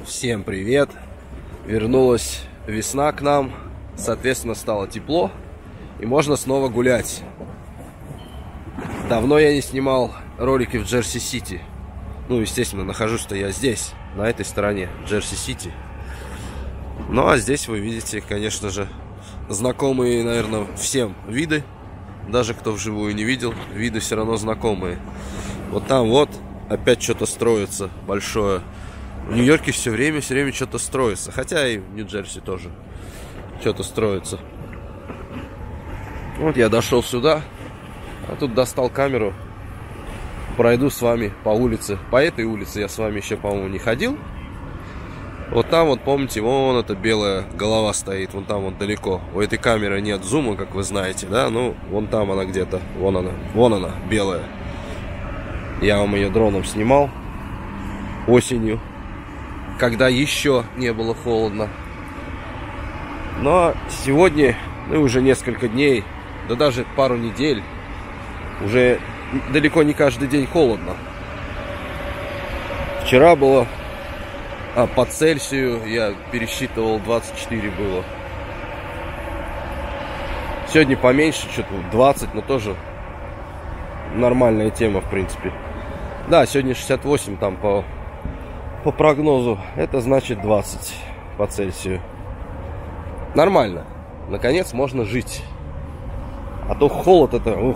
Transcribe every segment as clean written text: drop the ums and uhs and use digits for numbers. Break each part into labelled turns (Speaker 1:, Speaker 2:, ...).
Speaker 1: Всем привет! Вернулась весна к нам, соответственно, стало тепло и можно снова гулять. Давно я не снимал ролики в Джерси-Сити. Ну, естественно, нахожусь-то я здесь, на этой стороне, Джерси-Сити. Ну, а здесь вы видите, конечно же, знакомые, наверное, всем виды. Даже кто вживую не видел, виды все равно знакомые. Вот там вот опять что-то строится большое. В Нью-Йорке все время что-то строится. Хотя и в Нью-Джерси тоже что-то строится. Вот я дошел сюда, а тут достал камеру. Пройду с вами по улице. По этой улице я с вами еще, по-моему, не ходил. Вот там вот, помните, вон эта белая голова стоит. Вон там вот далеко. У этой камеры нет зума, как вы знаете, да? Ну, вон там она где-то. Вон она, белая. Я вам ее дроном снимал осенью, когда еще не было холодно. Но сегодня, ну, уже несколько дней, да даже пару недель, уже далеко не каждый день холодно. Вчера было по Цельсию, я пересчитывал, 24 было. Сегодня поменьше, что-то 20, но тоже нормальная тема, в принципе. Да, сегодня 68 там по прогнозу. Это значит 20 по Цельсию. Нормально. Наконец можно жить. А то холод это...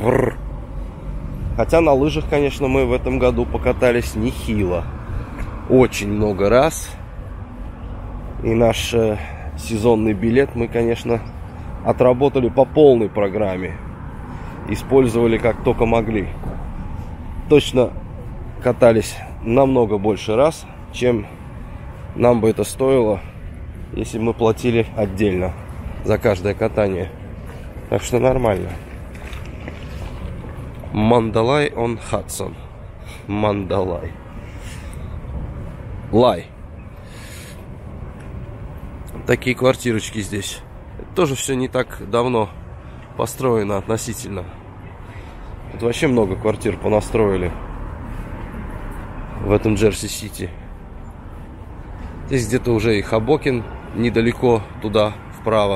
Speaker 1: Хотя на лыжах, конечно, мы в этом году покатались нехило. Очень много раз. И наш сезонный билет мы, конечно, отработали по полной программе. Использовали как только могли. Точно катались намного больше раз, чем нам бы это стоило, если бы мы платили отдельно за каждое катание. Так что нормально. Мандалай он Хадсон. Мандалай. Лай. Такие квартирочки здесь. Это тоже все не так давно построено относительно. Тут вообще много квартир понастроили в этом Джерси-Сити. Здесь где-то уже и Хобокин недалеко туда, вправо.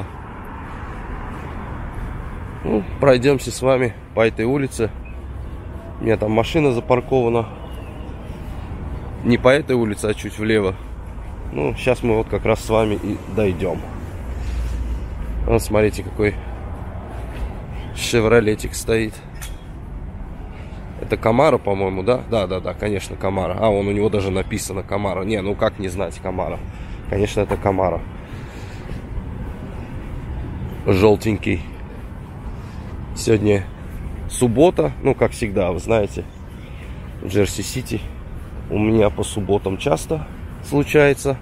Speaker 1: Ну, пройдемся с вами по этой улице. У меня там машина запаркована. Не по этой улице, а чуть влево. Ну, сейчас мы вот как раз с вами и дойдем. Вот, смотрите, какой шевролетик стоит. Это Камаро, по-моему, да? Да, конечно, Камаро. А, вон у него даже написано Камаро. Не, ну как не знать Камаро? Конечно, это Камаро. Желтенький. Сегодня суббота. Ну, как всегда, вы знаете, в Джерси-Сити у меня по субботам часто случается.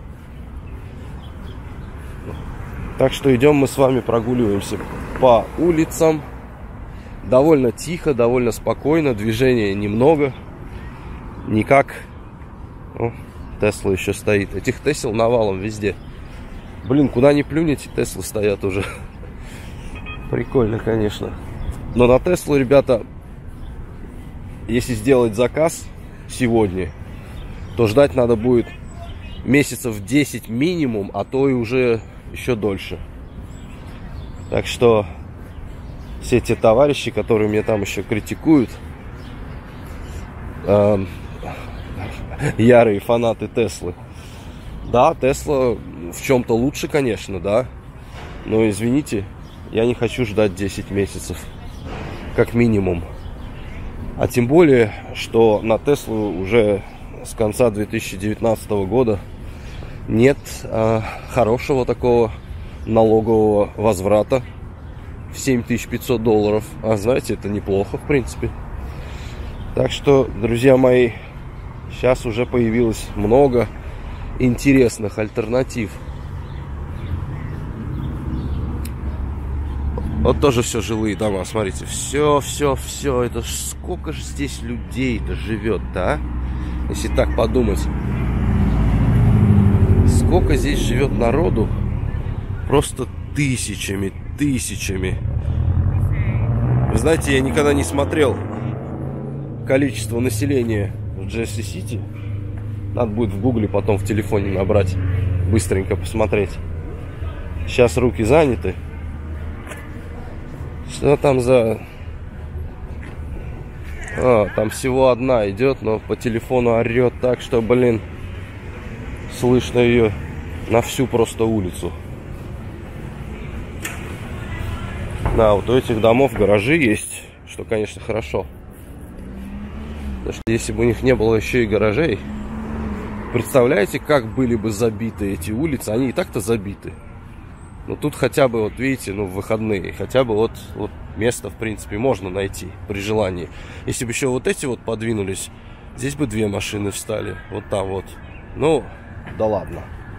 Speaker 1: Так что идем мы с вами, прогуливаемся по улицам. Довольно тихо, довольно спокойно. Движения немного. Никак. Тесла еще стоит. Этих Тесел навалом везде. Блин, куда ни плюнете, Теслы стоят уже. Прикольно, конечно. Но на Теслу, ребята, если сделать заказ сегодня, то ждать надо будет месяцев 10 минимум, а то и уже еще дольше. Так что все те товарищи, которые меня там еще критикуют, ярые фанаты Теслы. Да, Тесла в чем-то лучше, конечно, да. Но извините, я не хочу ждать 10 месяцев. Как минимум. А тем более, что на Теслу уже с конца 2019 года нет хорошего такого налогового возврата в $7500. А знаете, это неплохо, в принципе. Так что, друзья мои, сейчас уже появилось много интересных альтернатив. Вот тоже все жилые дома, смотрите, все, это сколько же здесь людей-то живет-то, а? Если так подумать, сколько здесь живет народу, просто тысячами. Вы знаете, я никогда не смотрел количество населения в Джерси-Сити. Надо будет в гугле потом в телефоне набрать, быстренько посмотреть. Сейчас руки заняты. Что там за... там всего одна идет, но по телефону орет так, что, блин, слышно ее на всю просто улицу. Да, вот у этих домов гаражи есть, что, конечно, хорошо. Потому что если бы у них не было еще и гаражей, представляете, как были бы забиты эти улицы? Они и так-то забиты. Но тут хотя бы, вот видите, ну, в выходные, хотя бы вот место, в принципе, можно найти при желании. Если бы еще вот эти вот подвинулись, здесь бы 2 машины встали. Вот там вот. Ну, да ладно.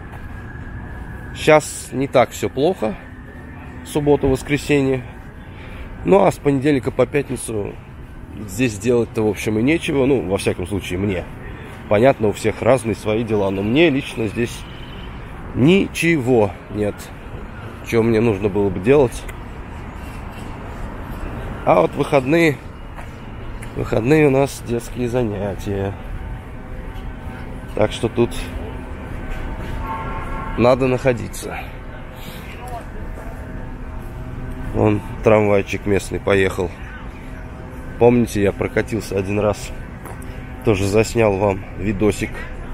Speaker 1: Сейчас не так все плохо. Суббота, воскресенье. Ну, а с понедельника по пятницу здесь делать-то, в общем, и нечего. Ну, во всяком случае, мне. Понятно, у всех разные свои дела. Но мне лично здесь ничего нет. Что мне нужно было бы делать. А вот выходные у нас детские занятия. Так что тут надо находиться. Вон трамвайчик местный поехал. Помните, я прокатился один раз. Тоже заснял вам видосик.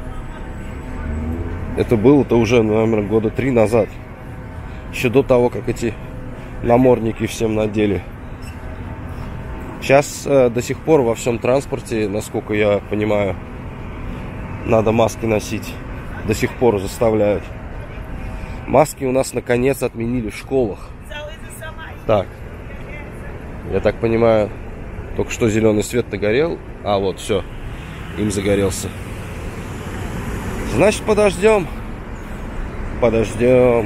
Speaker 1: Это было-то уже, наверное, года 3 назад. Еще до того, как эти намордники всем надели. Сейчас до сих пор во всем транспорте, насколько я понимаю, надо маски носить. До сих пор заставляют. Маски у нас наконец отменили в школах. Так. Я так понимаю, только что зеленый свет догорел. А вот, все. Им загорелся. Значит, подождем. Подождем.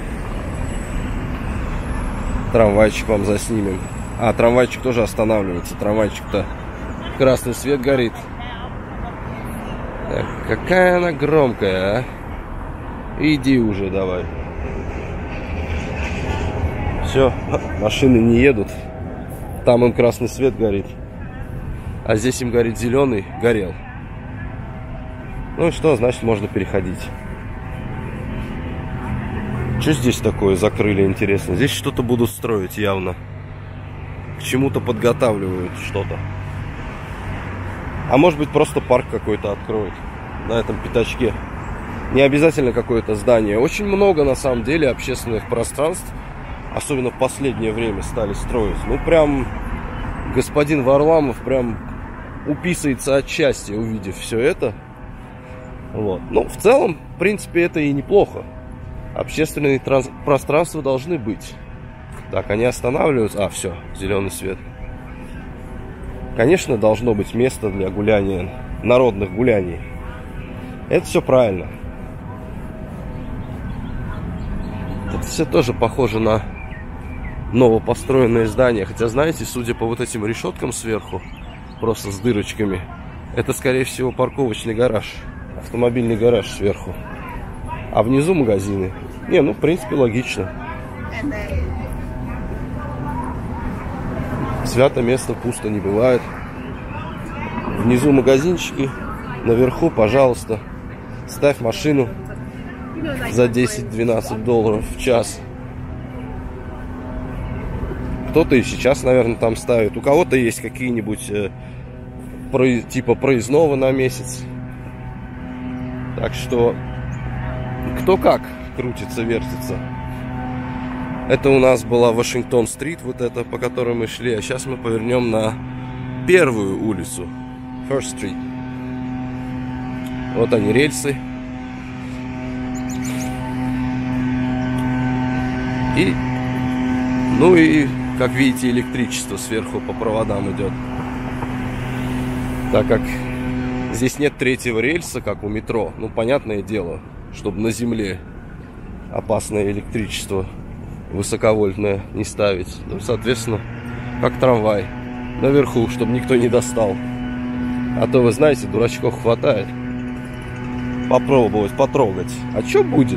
Speaker 1: Трамвайчик вам заснимем. А, трамвайчик тоже останавливается. Трамвайчик-то красный свет горит. Так, какая она громкая, а? Иди уже давай. Все, машины не едут. Там им красный свет горит. А здесь им горит зеленый. Горел. Ну и что, значит, можно переходить. Что здесь такое закрыли, интересно? Здесь что-то будут строить явно. К чему-то подготавливают что-то. А может быть, просто парк какой-то откроют на этом пятачке. Не обязательно какое-то здание. Очень много, на самом деле, общественных пространств, особенно в последнее время, стали строить. Ну, прям господин Варламов прям уписается от счастья, увидев все это. Вот. Ну, в целом, в принципе, это и неплохо. Общественные пространства должны быть. Так, они останавливаются. А, все, зеленый свет. Конечно, должно быть место для гуляния, народных гуляний. Это все правильно. Это все тоже похоже на новопостроенные здания. Хотя, знаете, судя по вот этим решеткам сверху, просто с дырочками, это, скорее всего, парковочный гараж. Автомобильный гараж сверху. А внизу магазины. Не, ну, в принципе, логично. Свято место пусто не бывает. Внизу магазинчики. Наверху, пожалуйста, ставь машину за 10-12 долларов в час. Кто-то и сейчас, наверное, там ставит. У кого-то есть какие-нибудь типа проездного на месяц. Так что кто как крутится, вертится. Это у нас была Вашингтон-стрит, вот это, по которой мы шли. А сейчас мы повернем на первую улицу, First Street. Вот они, рельсы. И, ну и, как видите, электричество сверху по проводам идет. Так как здесь нет третьего рельса, как у метро, ну, понятное дело, чтобы на земле опасное электричество высоковольтное не ставить. Ну, соответственно, как трамвай. Наверху, чтобы никто не достал. А то, вы знаете, дурачков хватает. Попробовать, потрогать. А что будет?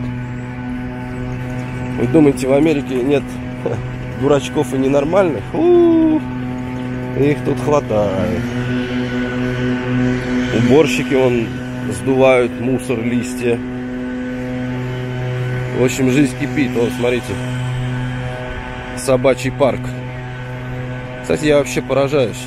Speaker 1: Вы думаете, в Америке нет дурачков и ненормальных? Их тут хватает. Уборщики, вон, сдувают мусор, листья. В общем, жизнь кипит. Вот, смотрите. Собачий парк. Кстати, я вообще поражаюсь.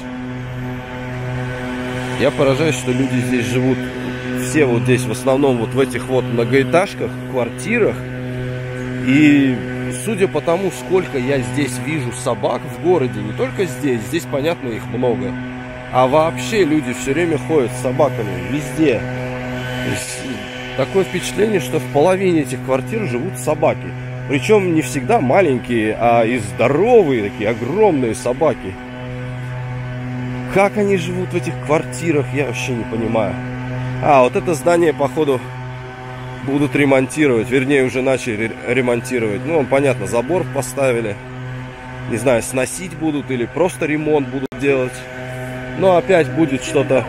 Speaker 1: Я поражаюсь, что люди здесь живут. Все вот здесь, в основном, вот в этих вот многоэтажках, квартирах. И судя по тому, сколько я здесь вижу собак в городе, не только здесь, здесь, понятно, их много. А вообще люди все время ходят с собаками везде. То есть, такое впечатление, что в половине этих квартир живут собаки. Причем не всегда маленькие, а и здоровые, такие огромные собаки. Как они живут в этих квартирах, я вообще не понимаю. А, вот это здание, походу, будут ремонтировать. Вернее, уже начали ремонтировать. Ну, понятно, забор поставили. Не знаю, сносить будут или просто ремонт будут делать. Но опять будет что-то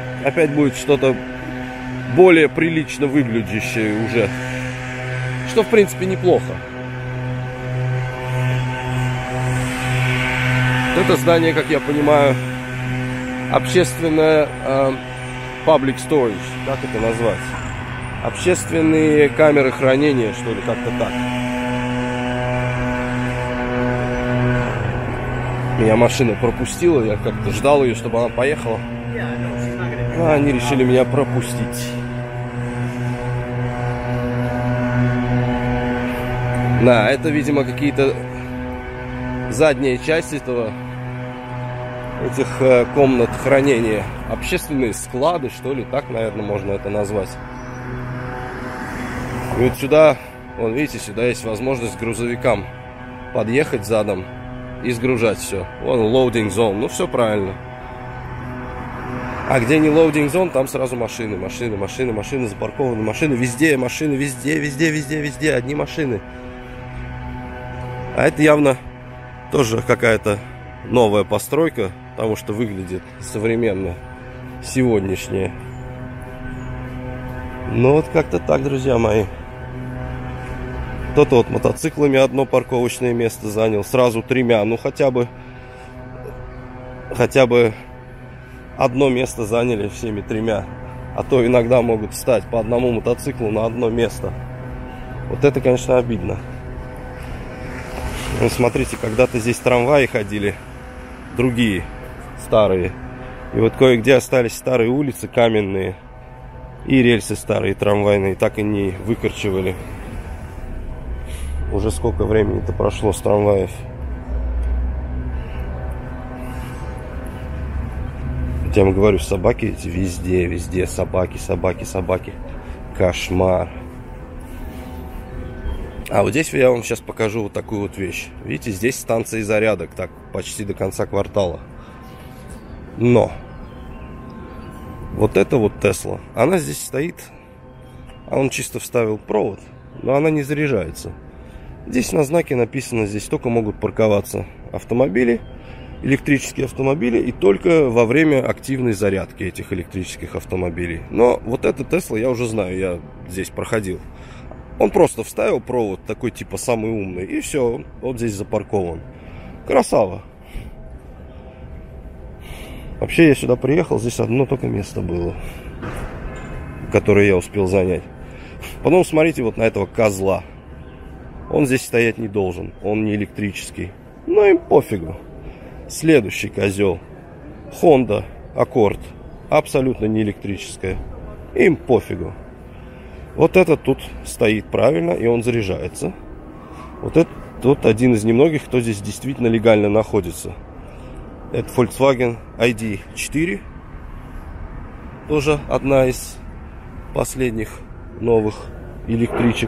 Speaker 1: более прилично выглядящее уже. Что, в принципе, неплохо. Это здание, как я понимаю, общественное public storage, как это назвать? Общественные камеры хранения, что ли, как-то так. Меня машина пропустила, я как-то ждал ее, чтобы она поехала. А они решили меня пропустить. Да, это, видимо, какие-то задние части этих комнат хранения. Общественные склады, что ли, так, наверное, можно это назвать. И вот сюда, вон, видите, сюда есть возможность грузовикам подъехать задом и сгружать все. Вон loading zone, ну все правильно. А где не loading zone, там сразу машины запаркованы, машины везде, везде, одни машины. А это явно тоже какая-то новая постройка, потому что выглядит современно, сегодняшняя. Ну вот как-то так, друзья мои. Кто-то вот мотоциклами одно парковочное место занял, сразу тремя. Ну хотя бы одно место заняли всеми тремя. А то иногда могут встать по одному мотоциклу на одно место. Вот это, конечно, обидно. Ну, смотрите, когда-то здесь трамваи ходили, другие, старые. И вот кое-где остались старые улицы каменные. И рельсы старые трамвайные так и не выкорчевали. Уже сколько времени-то прошло с трамваев. Я вам говорю, собаки эти везде, собаки. Кошмар. А вот здесь я вам сейчас покажу вот такую вот вещь. Видите, здесь станция зарядок, так, почти до конца квартала. Но вот это вот Тесла, она здесь стоит, а он чисто вставил провод, но она не заряжается. Здесь на знаке написано, здесь только могут парковаться автомобили, электрические автомобили, и только во время активной зарядки этих электрических автомобилей. Но вот этот Тесла я уже знаю, я здесь проходил. Он просто вставил провод, такой типа самый умный, и все, вот здесь запаркован. Красава. Вообще я сюда приехал, здесь одно только место было, которое я успел занять. Потом смотрите вот на этого козла. Он здесь стоять не должен, он не электрический. Но им пофигу. Следующий козел. Honda Accord. Абсолютно не электрическая. Им пофигу. Вот этот тут стоит правильно, и он заряжается. Вот этот тут один из немногих, кто здесь действительно легально находится. Это Volkswagen ID4. Тоже одна из последних новых электричек.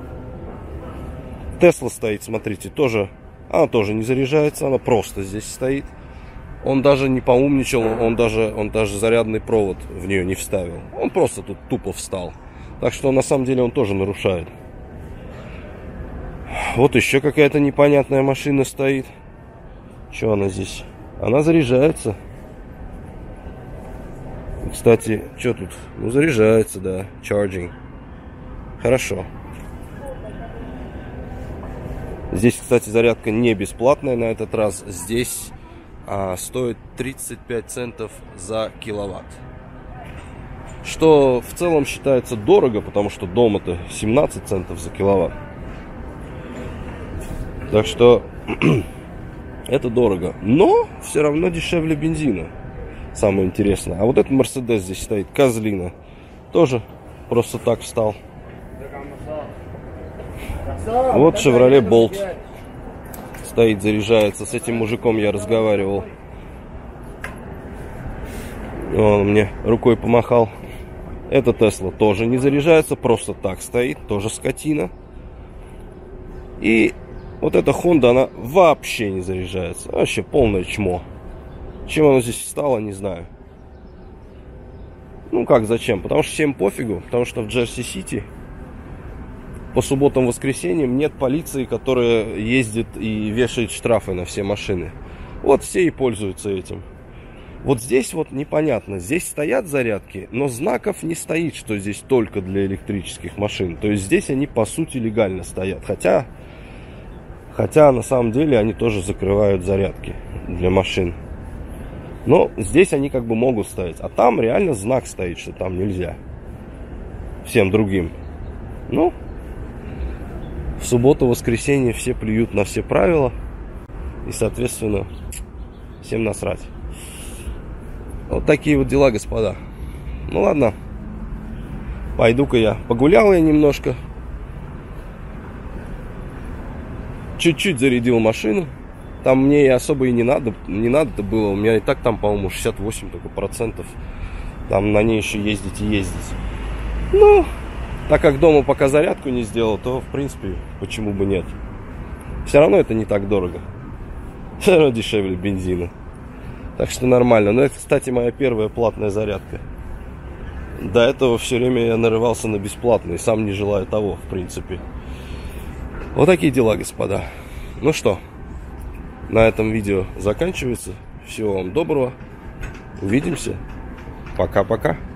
Speaker 1: Tesla стоит, смотрите, тоже. Она тоже не заряжается, она просто здесь стоит. Он даже не поумничал, он даже зарядный провод в нее не вставил. Он просто тут тупо встал. Так что на самом деле он тоже нарушает. Вот еще какая-то непонятная машина стоит. Что она здесь? Она заряжается. Кстати, что тут? Ну, заряжается, да. Charging. Хорошо. Здесь, кстати, зарядка не бесплатная на этот раз. Здесь стоит 35 центов за киловатт. Что в целом считается дорого, потому что дом-то 17 центов за киловатт. Так что это дорого. Но все равно дешевле бензина. Самое интересное. А вот этот Мерседес здесь стоит, козлина. Тоже просто так встал. Вот Chevrolet Bolt. Стоит, заряжается. С этим мужиком я разговаривал. Он мне рукой помахал. Это Tesla тоже не заряжается, просто так стоит, тоже скотина. И вот эта Honda, она вообще не заряжается. Вообще полное чмо. Чем оно здесь встало, не знаю. Ну как, зачем? Потому что всем пофигу. Потому что в Джерси-Сити по субботам и воскресеньям нет полиции, которая ездит и вешает штрафы на все машины. Вот все и пользуются этим. Вот здесь вот непонятно. Здесь стоят зарядки, но знаков не стоит, что здесь только для электрических машин. То есть здесь они по сути легально стоят. Хотя на самом деле они тоже закрывают зарядки для машин. Но здесь они как бы могут стоять. А там реально знак стоит, что там нельзя. Всем другим. Ну, в субботу, воскресенье все плюют на все правила. И, соответственно, всем насрать. Вот такие вот дела, господа. Ну ладно. Пойду-ка я. Погулял я немножко. Чуть-чуть зарядил машину. Там мне и особо и не надо-то было. У меня и так там, по-моему, 68 только процентов. Там на ней еще ездить и ездить. Ну, так как дома пока зарядку не сделал, то, в принципе, почему бы нет. Все равно это не так дорого. Все равно дешевле бензина. Так что нормально. Но это, кстати, моя первая платная зарядка. До этого все время я нарывался на бесплатные. Сам не желаю того, в принципе. Вот такие дела, господа. Ну что, на этом видео заканчивается. Всего вам доброго. Увидимся. Пока-пока.